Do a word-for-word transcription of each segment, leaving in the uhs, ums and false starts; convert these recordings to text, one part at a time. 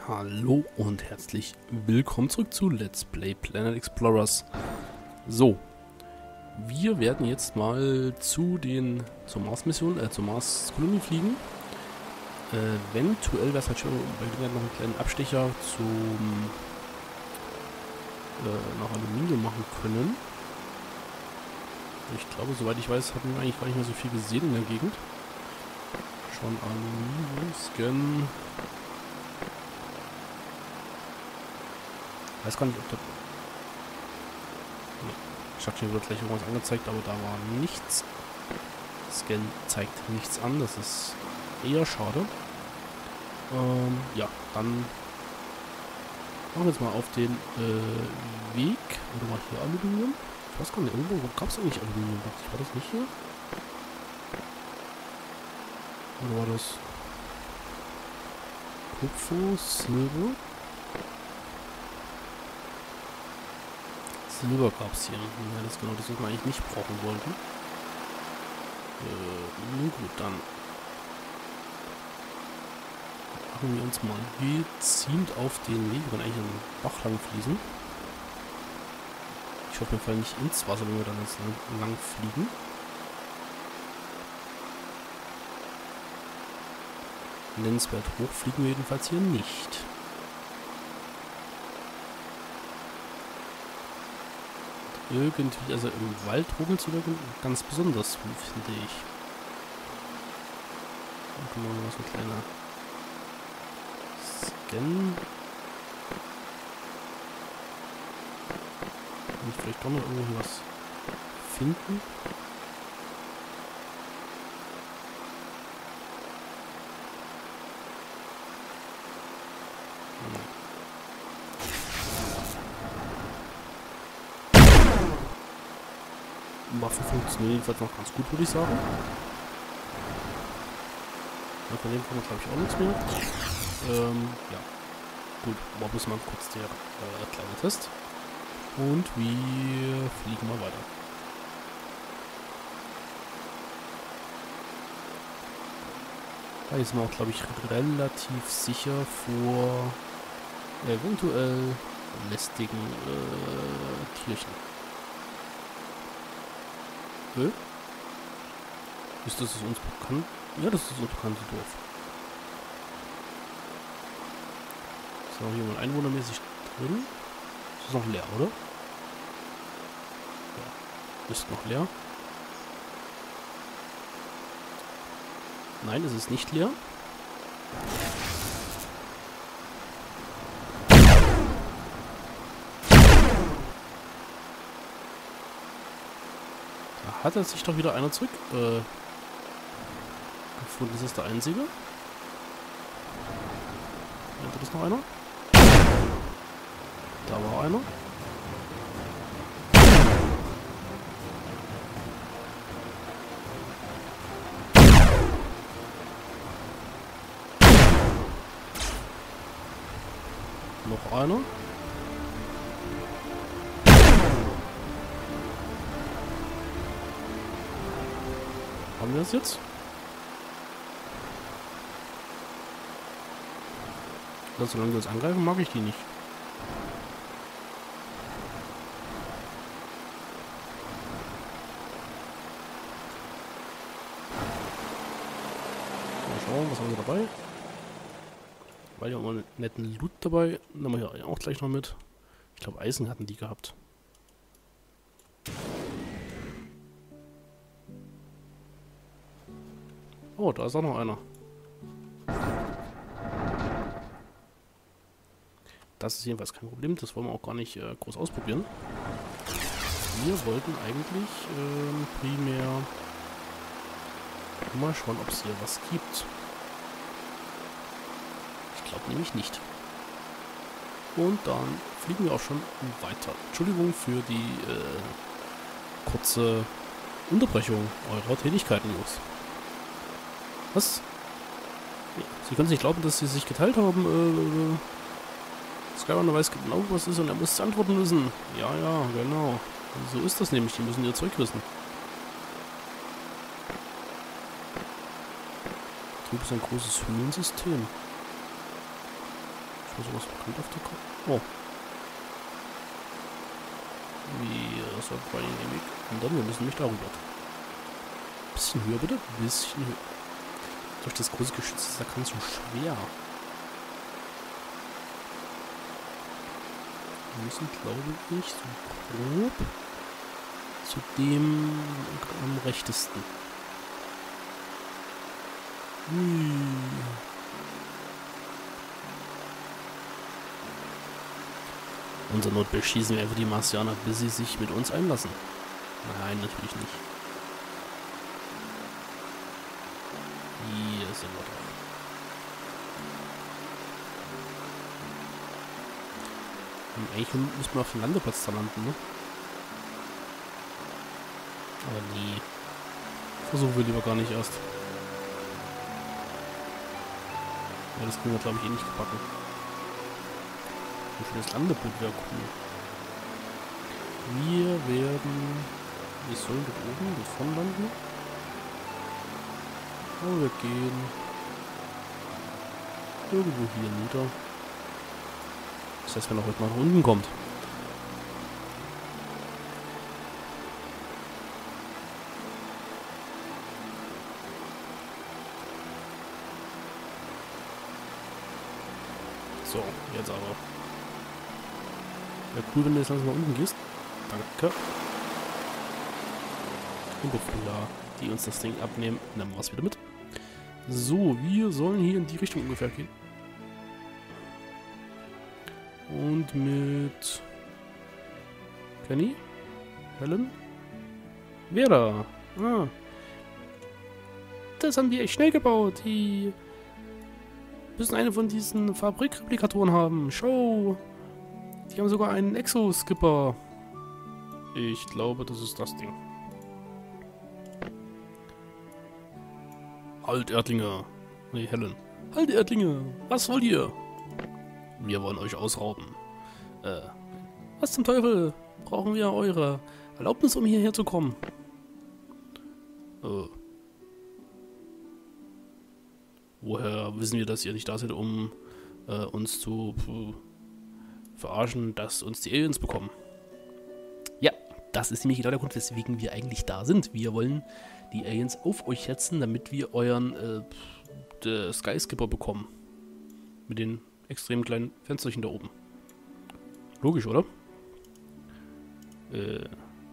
Hallo und herzlich willkommen zurück zu Let's Play Planet Explorers. So, wir werden jetzt mal zu den zur Mars-Mission, äh, zur Mars-Kolonie fliegen. Äh, eventuell wäre es halt schon bei Gelegenheit noch einen kleinen Abstecher zum äh, nach Aluminium machen können. Ich glaube, soweit ich weiß, hatten wir eigentlich gar nicht mehr so viel gesehen in der Gegend. Schon Aluminium, Scan. Ich weiß gar nicht, ob da... Nee. Ich dachte, hier wird gleich irgendwas angezeigt, aber da war nichts. Scan zeigt nichts an, das ist eher schade. Ähm, ja, dann machen wir jetzt mal auf den äh, Weg. Oder mal hier Aluminium. Ich weiß gar nicht, irgendwo gab es eigentlich Aluminium. War das nicht hier? Oder war das Kupfer, Silber? Silber gab es hier. Ja, das ist genau das, was wir eigentlich nicht brauchen wollten. Äh, nun gut, dann machen wir uns mal gezielt auf den Weg. Wir können eigentlich einen Bach lang fließen. Ich hoffe, wir fallen nicht ins Wasser, wenn wir dann jetzt lang fliegen. Nennenswert hoch fliegen wir jedenfalls hier nicht. Irgendwie, also im Wald ruckeln zu wirken, ganz besonders, finde ich. Dann können wir mal so ein kleiner Scan. Kann ich vielleicht doch noch irgendwo was finden? Waffen funktionieren jedenfalls noch ganz gut, würde ich sagen. Ja, von dem kommt, glaube ich, auch nichts mehr. Ähm, ja. Gut, war bloß mal kurz der äh, kleine Test. Und wir fliegen mal weiter. Da ist man auch, glaube ich, relativ sicher vor eventuell lästigen äh, Tierchen. Äh? Ist das uns bekannt? Ja, das ist das uns bekannte Dorf. Ist noch jemand einwohnermäßig drin? Ist das noch leer, oder? Ja. Ist noch leer. Nein, es ist nicht leer. Hat er sich doch wieder einer zurück äh, gefunden? Ist das der einzige? Ja, da ist noch einer. Da war einer. Noch einer. Haben wir das jetzt? Das, solange wir uns angreifen, mag ich die nicht. Mal schauen, was haben wir dabei? Weil ja auch mal einen netten Loot dabei. Nehmen wir hier auch gleich noch mit. Ich glaube, Eisen hatten die gehabt. Oh, da ist auch noch einer. Das ist jedenfalls kein Problem, das wollen wir auch gar nicht äh, groß ausprobieren. Wir wollten eigentlich ähm, primär mal schauen, ob es hier was gibt. Ich glaube nämlich nicht. Und dann fliegen wir auch schon weiter. Entschuldigung für die äh, kurze Unterbrechung eurer Tätigkeiten, Jungs. Was? Nee, Sie können es nicht glauben, dass sie sich geteilt haben. Äh, Skyrunner weiß genau, was ist und er muss antworten müssen. Ja, ja, genau. So ist das nämlich. Die müssen ihr Zeug wissen. Betrieb ist ein großes Höhlensystem. Schon sowas bekannt auf der Karte. Oh. Wir sollten vor allem den Weg ändern. Wir müssen nicht darüber. Bisschen höher bitte. Bisschen höher. Durch das große Geschütz ist da ganz so schwer. Wir müssen, glaube ich, so grob zu dem am rechtesten. Hui. Unser Not beschießen wir einfach die Marsianer, bis sie sich mit uns einlassen. Nein, natürlich nicht. Hier sind wir doch. Und eigentlich müssen wir auf dem Landeplatz da landen, ne? Aber nee. Versuchen wir lieber gar nicht erst. Ja, das kriegen wir, glaube ich, eh nicht gebacken. Ein schönes Landeboot wäre cool. Wir werden... Wir sollen dort oben, dort vorne landen. Aber wir gehen... irgendwo hier nieder. Das heißt, wenn er heute mal nach unten kommt. So, jetzt aber. Wäre cool, wenn du jetzt langsam nach unten gehst. Danke. Und bevor ja, die uns das Ding abnehmen, nehmen wir es wieder mit. So, wir sollen hier in die Richtung ungefähr gehen. Und mit Kenny, Helen, Vera. Ah. Das haben die echt schnell gebaut. Die müssen eine von diesen Fabrikreplikatoren haben. Show. Die haben sogar einen Exoskipper. Ich glaube, das ist das Ding. Halt, Erdlinge. Nee, Helen. Halt, Erdlinge. Was wollt ihr? Wir wollen euch ausrauben. Äh, was zum Teufel? Brauchen wir eure Erlaubnis, um hierher zu kommen? Äh. Woher wissen wir, dass ihr nicht da seid, um äh, uns zu äh, verarschen, dass uns die Aliens bekommen? Ja, das ist nämlich genau der Grund, weswegen wir eigentlich da sind. Wir wollen die Aliens auf euch setzen, damit wir euren äh, Skyskipper bekommen. Mit den extrem kleinen Fensterchen da oben. Logisch, oder? Äh.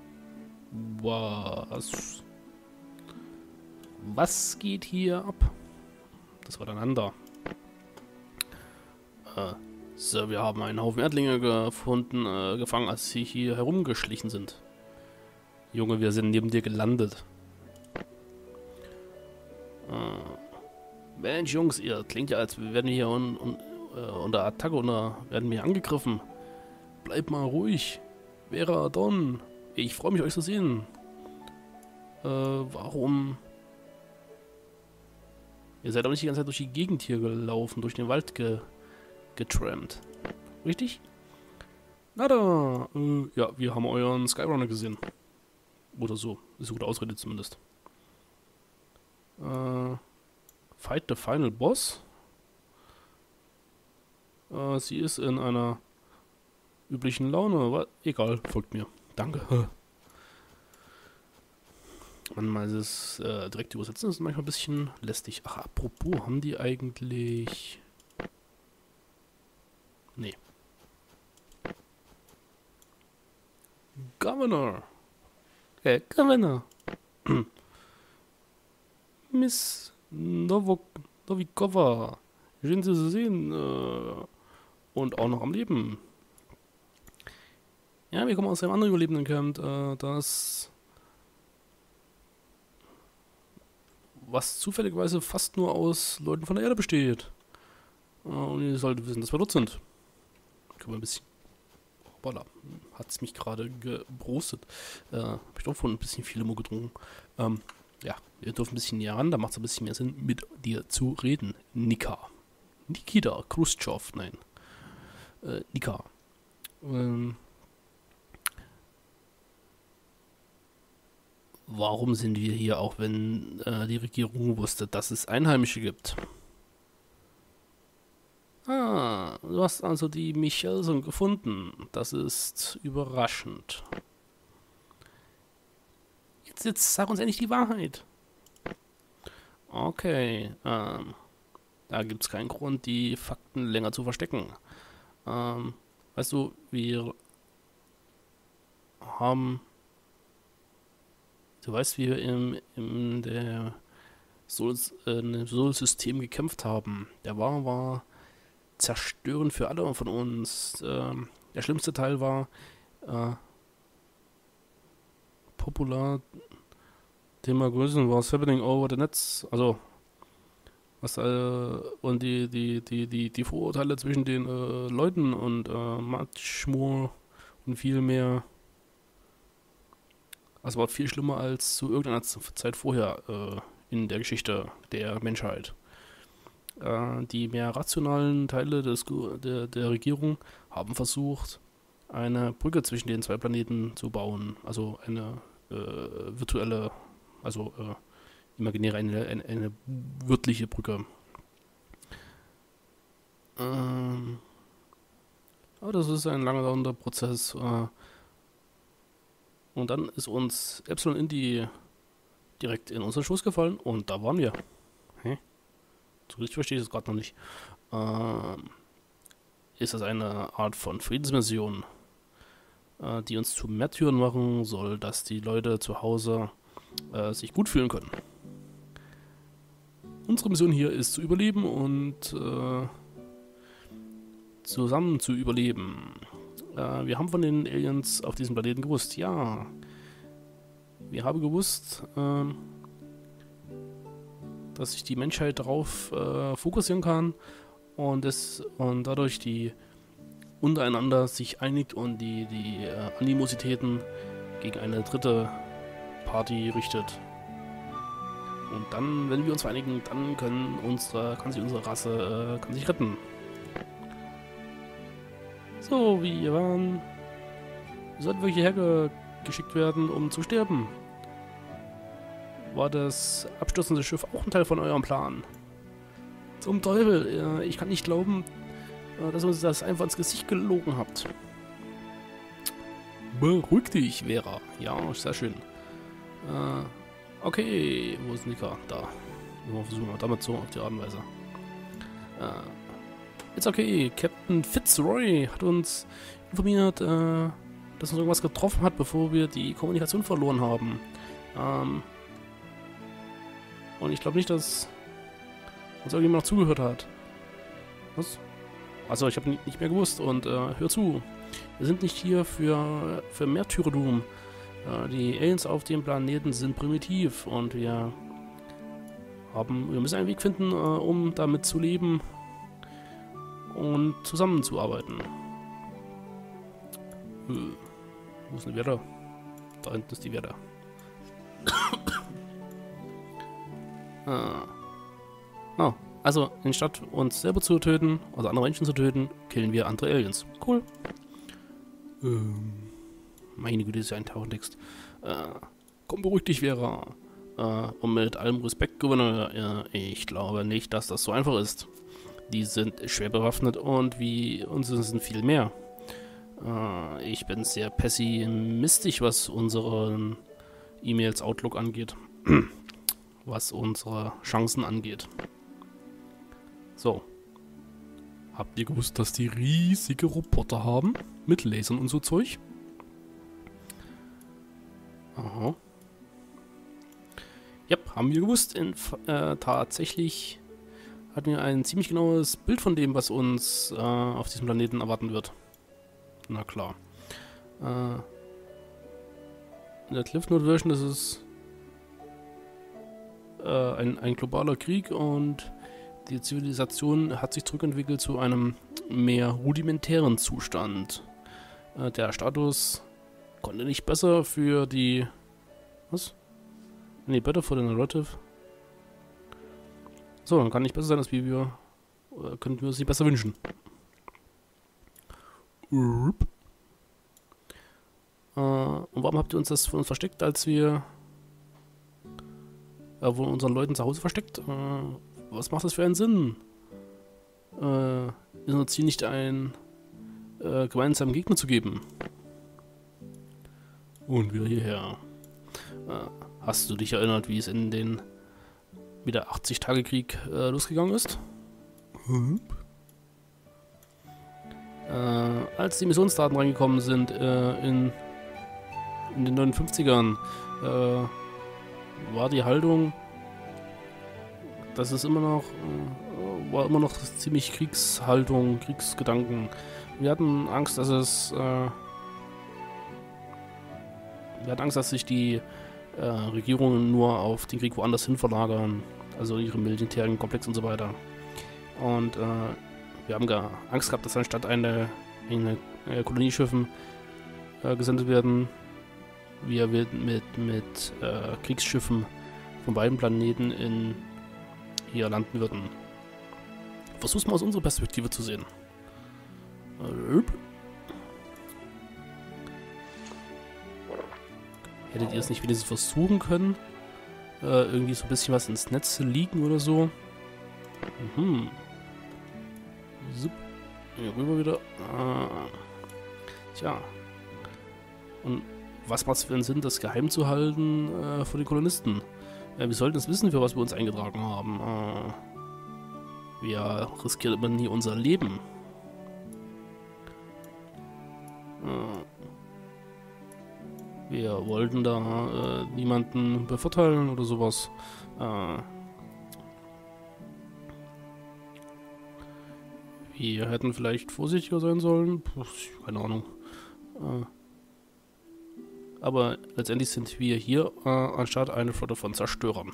Was? Was geht hier ab? Das war dann Anda. Äh, so, wir haben einen Haufen Erdlinge gefunden, äh, gefangen, als sie hier herumgeschlichen sind. Junge, wir sind neben dir gelandet. Äh, Mensch, Jungs, ihr klingt ja, als wären wir hier un, un, uh, unter Attacke oder werden wir angegriffen. Bleibt mal ruhig. Vera, Don, ich freue mich, euch zu sehen. Äh, warum? Ihr seid aber nicht die ganze Zeit durch die Gegend hier gelaufen, durch den Wald ge getrampt. Richtig? Na da, äh, ja, wir haben euren Skyrunner gesehen. Oder so. Ist eine gute Ausrede zumindest. Äh, Fight the Final Boss. Äh, sie ist in einer üblichen Laune. Aber egal, folgt mir. Danke. Manchmal ist es äh, direkt übersetzen, ist manchmal ein bisschen lästig. Ach, apropos, haben die eigentlich... Nee. Governor. Äh, Governor. Miss Novok Novikova. Schön Sie zu sehen. Äh, und auch noch am Leben. Ja, wir kommen aus einem anderen überlebenden Camp, äh, das... was zufälligerweise fast nur aus Leuten von der Erde besteht. Äh, und ihr solltet wissen, dass wir dort sind. Können wir ein bisschen... Hoppala, hat es mich gerade gebrostet. Äh, hab ich doch vorhin ein bisschen viel Limo getrunken. Ähm, ja, wir dürfen ein bisschen näher ran, da macht es ein bisschen mehr Sinn, mit dir zu reden. Nika. Nikita Khrushchev, nein. Äh, Nika. Ähm... Warum sind wir hier, auch wenn äh, die Regierung wusste, dass es Einheimische gibt? Ah, du hast also die Michelson gefunden. Das ist überraschend. Jetzt, jetzt sag uns endlich die Wahrheit. Okay, ähm, da gibt es keinen Grund, die Fakten länger zu verstecken. Ähm, weißt du, wir haben, du weißt, wie wir im, im der Sol, äh, im Sol-System gekämpft haben. Der war, war zerstörend für alle von uns. Ähm, der schlimmste Teil war äh, popular Thema Größen was happening over the nets. Also was äh, und die, die, die, die, die Vorurteile zwischen den äh, Leuten und äh, much more und viel mehr. Also war viel schlimmer als zu irgendeiner Zeit vorher äh, in der Geschichte der Menschheit. Äh, die mehr rationalen Teile des, der, der Regierung haben versucht, eine Brücke zwischen den zwei Planeten zu bauen. Also eine äh, virtuelle, also äh, imaginäre, eine, eine, eine wörtliche Brücke. Ähm, aber das ist ein langer dauernder Prozess. Äh, und dann ist uns Epsilon Indy direkt in unseren Schoß gefallen und da waren wir. Hä? So richtig verstehe ich das gerade noch nicht. Ähm, ist das eine Art von Friedensmission, äh, die uns zu Märtyrern machen soll, dass die Leute zu Hause äh, sich gut fühlen können. Unsere Mission hier ist zu überleben und äh, zusammen zu überleben. Äh, wir haben von den Aliens auf diesem Planeten gewusst, ja. Wir haben gewusst, äh, dass sich die Menschheit darauf äh, fokussieren kann und, es, und dadurch die untereinander sich einigt und die, die äh, Animositäten gegen eine dritte Party richtet. Und dann, wenn wir uns vereinigen, dann können unsere, kann sich unsere Rasse äh, kann sich retten. So, wir waren... Wir sollten wirklich hergeschickt werden, um zu sterben. War das abstürzende Schiff auch ein Teil von eurem Plan? Zum Teufel, äh, ich kann nicht glauben, äh, dass ihr uns das einfach ins Gesicht gelogen habt. Beruhig dich, Vera. Ja, sehr schön. Äh, okay, wo ist Nika? Da. Wir versuchen wir damit so auf die Art und Weise. Äh, it's okay, Captain Fitzroy hat uns informiert, äh, dass uns irgendwas getroffen hat, bevor wir die Kommunikation verloren haben. Ähm, und ich glaube nicht, dass uns irgendjemand noch zugehört hat. Was? Also ich habe nicht mehr gewusst und äh, hör zu. Wir sind nicht hier für, für Märtyrertum. Äh, die Aliens auf dem Planeten sind primitiv und wir haben, wir müssen einen Weg finden, äh, um damit zu leben und zusammenzuarbeiten. Äh, wo ist denn die Werder? Da hinten ist die Werder. ah. Oh, also anstatt uns selber zu töten, also andere Menschen zu töten, killen wir andere Aliens. Cool. Ähm, meine Güte, ist ja ein Tauchentext. Äh, komm, beruhig dich, Vera. Äh, und mit allem Respekt, Gouverneur, äh, ich glaube nicht, dass das so einfach ist. Die sind schwer bewaffnet und wie uns sind viel mehr. Äh, ich bin sehr pessimistisch, was unseren E-Mails Outlook angeht. Was unsere Chancen angeht. So. Habt ihr gewusst, dass die riesige Roboter haben? Mit Lasern und so Zeug? Aha. Ja, haben wir gewusst. In, äh, tatsächlich hatten wir ein ziemlich genaues Bild von dem, was uns äh, auf diesem Planeten erwarten wird. Na klar. Äh, in der Cliff Note Version ist es äh, ein, ein globaler Krieg und die Zivilisation hat sich zurückentwickelt zu einem mehr rudimentären Zustand. Äh, der Status konnte nicht besser für die... Was? Nee, better for the narrative. So, dann kann nicht besser sein, als wie wir... Oder könnten wir uns nicht besser wünschen. Rup. Äh, und warum habt ihr uns das von uns versteckt, als wir... Äh, von unseren Leuten zu Hause versteckt? Äh, was macht das für einen Sinn? Äh, ist unser Ziel nicht ein äh, gemeinsamen Gegner zu geben. Und wieder hierher. Äh, hast du dich erinnert, wie es in den wieder achtzig-Tage-Krieg äh, losgegangen ist? Hm? Äh, als die Missionsdaten reingekommen sind äh, in, in den neunundfünfzigern, äh, war die Haltung, das ist immer noch, äh, war immer noch ziemlich Kriegshaltung, Kriegsgedanken. Wir hatten Angst, dass es, äh, wir hatten Angst, dass sich die äh, Regierungen nur auf den Krieg woanders hin verlagern, also ihre militären Komplex und so weiter. Und äh, wir haben gar Angst gehabt, dass anstatt eine, eine äh, Kolonieschiffen äh, gesendet werden, wir mit, mit, mit äh, Kriegsschiffen von beiden Planeten in hier landen würden. Versuch's mal aus unserer Perspektive zu sehen. Hättet ihr es nicht wenigstens versuchen können? Äh, irgendwie so ein bisschen was ins Netz zu liegen oder so? Mhm. Sup. Hier rüber wieder. Ah. Tja. Und was macht es für einen Sinn, das geheim zu halten äh, vor den Kolonisten? Äh, wir sollten es wissen, für was wir uns eingetragen haben. Äh, wir riskieren immer nie unser Leben. Äh, wir wollten da äh, niemanden bevorteilen oder sowas. Äh, wir hätten vielleicht vorsichtiger sein sollen. Puh, keine Ahnung. Äh, aber letztendlich sind wir hier äh, anstatt eine Flotte von Zerstörern.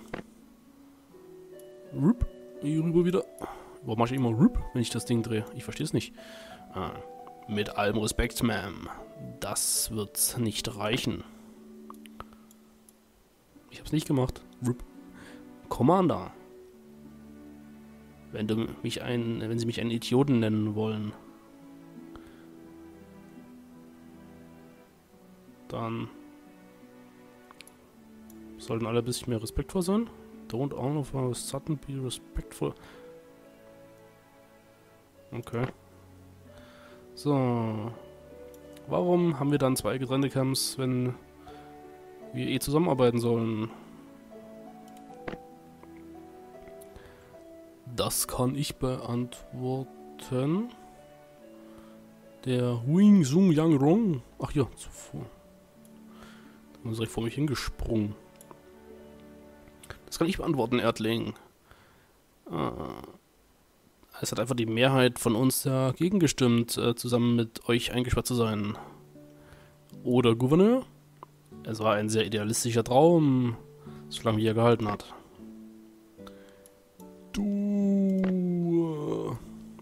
Rup, hier rüber wieder. Warum mache ich immer Rup, wenn ich das Ding drehe? Ich verstehe es nicht. Äh, mit allem Respekt, Ma'am. Das wird nicht reichen. Ich hab's nicht gemacht. Rup. Commander. Wenn du mich ein, wenn sie mich einen Idioten nennen wollen, dann sollten alle ein bisschen mehr respektvoll sein. Don't all of our sudden be respectful. Okay. So. Warum haben wir dann zwei getrennte Camps, wenn wir eh zusammenarbeiten sollen? Das kann ich beantworten. Der Huing Sung Yang Rong. Ach ja, zuvor. Da ist direkt vor mich hingesprungen. Das kann ich beantworten, Erdling. Äh, es hat einfach die Mehrheit von uns dagegen gestimmt, äh, zusammen mit euch eingesperrt zu sein. Oder Gouverneur? Es war ein sehr idealistischer Traum, solange wie er gehalten hat. Du...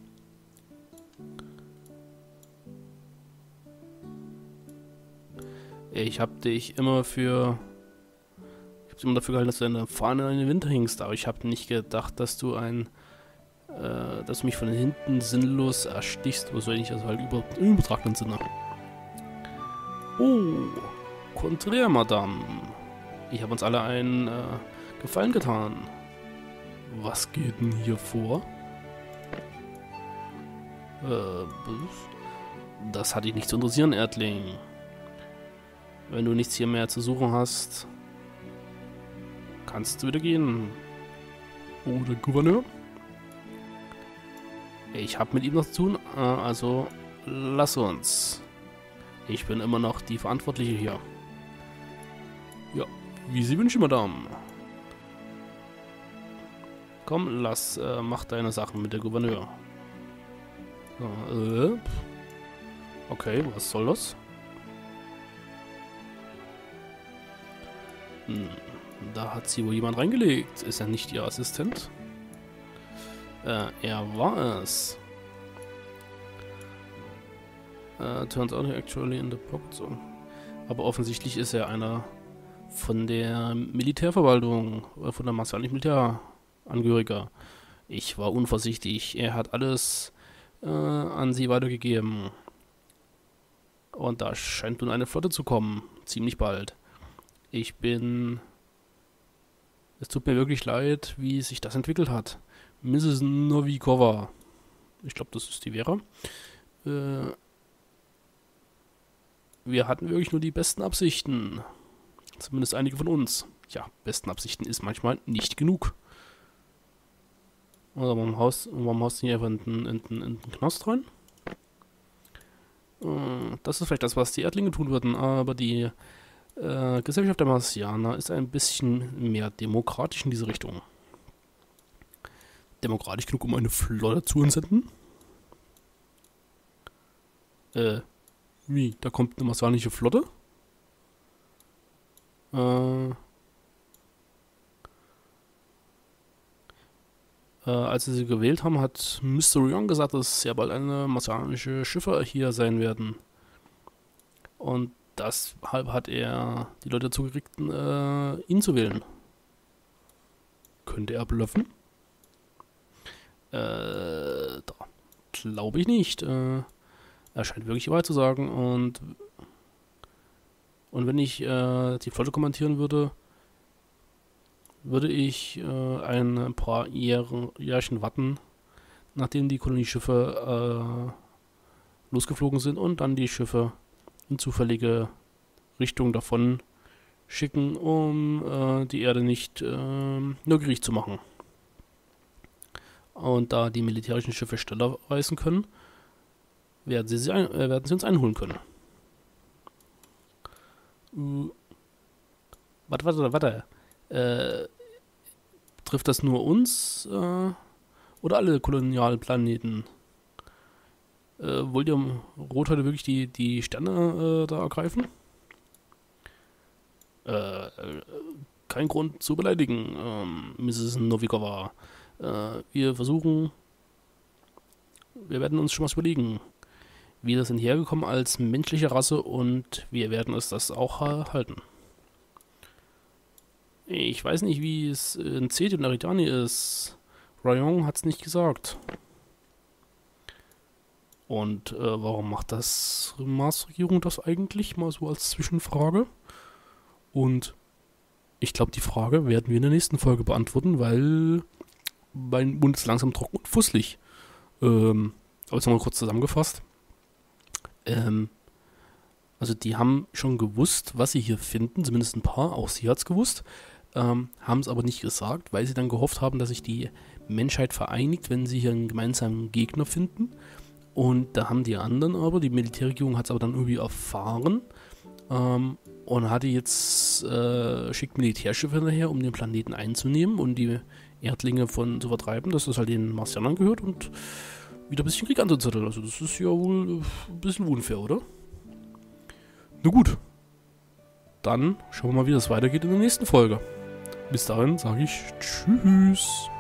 Ich hab dich immer für... Ich hab immer dafür gehalten, dass du deine Fahne in den Winter hingst, aber ich hab nicht gedacht, dass du ein... Äh, dass du mich von hinten sinnlos erstichst, oder so ähnlich, also halt über, im übertragenen Sinne. Oh, konträr, Madame. Ich habe uns alle einen äh, Gefallen getan. Was geht denn hier vor? Äh, das hat dich nicht zu interessieren, Erdling. Wenn du nichts hier mehr zu suchen hast, kannst du wieder gehen. Oder Gouverneur? Ich habe mit ihm noch zu tun, äh, also lass uns. Ich bin immer noch die Verantwortliche hier. Ja, wie Sie wünschen, Madame. Komm, lass, äh, mach deine Sachen mit der Gouverneur. So, äh, okay, was soll das? Hm, da hat sie wohl jemand reingelegt. Ist er nicht ihr Assistent? Äh, er war es. Uh, turns out he actually in the pocket, so. Aber offensichtlich ist er einer von der Militärverwaltung, oder von der martialischen Militärangehöriger. Ich war unvorsichtig. Er hat alles äh, an sie weitergegeben. Und da scheint nun eine Flotte zu kommen. Ziemlich bald. Ich bin... Es tut mir wirklich leid, wie sich das entwickelt hat. Misses Novikova. Ich glaube, das ist die Vera. Äh, wir hatten wirklich nur die besten Absichten. Zumindest einige von uns. Ja, besten Absichten ist manchmal nicht genug. Oder warum haust, warum haust du hier einfach in den, in den, in den Knost rein? Äh, das ist vielleicht das, was die Erdlinge tun würden, aber die äh, Gesellschaft der Marsianer ist ein bisschen mehr demokratisch in diese Richtung. Demokratisch genug, um eine Flotte zu entsenden? Äh, wie? Da kommt eine marsianische Flotte? Äh, äh, als sie sie gewählt haben, hat Mister Young gesagt, dass sehr bald eine marsianische Schiffe hier sein werden. Und deshalb hat er die Leute dazu gekriegt, äh, ihn zu wählen. Könnte er bluffen? Äh, da glaube ich nicht. Äh, er scheint wirklich die Wahrheit zu sagen. Und, und wenn ich äh, die Flotte kommentieren würde, würde ich äh, ein paar Jahr, Jährchen warten, nachdem die Kolonieschiffe äh, losgeflogen sind und dann die Schiffe in zufällige Richtung davon schicken, um äh, die Erde nicht äh, neugierig zu machen. Und da die militärischen Schiffe schneller reisen können, werden sie, sie ein, äh, werden sie uns einholen können. Uh, warte, warte, warte. Äh, trifft das nur uns äh, oder alle Kolonialplaneten? Äh, wollt ihr Rot heute wirklich die, die Sterne äh, da ergreifen? Äh, kein Grund zu beleidigen, ähm, Misses Novikova. Äh, wir versuchen, wir werden uns schon was überlegen. Wir sind hergekommen als menschliche Rasse und wir werden es das auch halten. Ich weiß nicht, wie es in Ceti und Aridani ist. Rayon hat es nicht gesagt. Und äh, warum macht das Mars-Regierung das eigentlich? Mal so als Zwischenfrage. Und ich glaube, die Frage werden wir in der nächsten Folge beantworten, weil mein Mund ist langsam trocken und fusselig. Ähm, aber jetzt nochmal kurz zusammengefasst. Ähm, also die haben schon gewusst, was sie hier finden, zumindest ein paar, auch sie hat es gewusst, ähm, haben es aber nicht gesagt, weil sie dann gehofft haben, dass sich die Menschheit vereinigt, wenn sie hier einen gemeinsamen Gegner finden. Und da haben die anderen aber, die Militärregierung hat es aber dann irgendwie erfahren ähm, und hatte jetzt, äh, schickt Militärschiffe hinterher, um den Planeten einzunehmen und die Erdlinge von zu vertreiben, dass das halt den Marsianern gehört und wieder ein bisschen Krieg anzuzetteln. Also das ist ja wohl ein bisschen unfair, oder? Na gut. Dann schauen wir mal, wie das weitergeht in der nächsten Folge. Bis dahin sage ich Tschüss.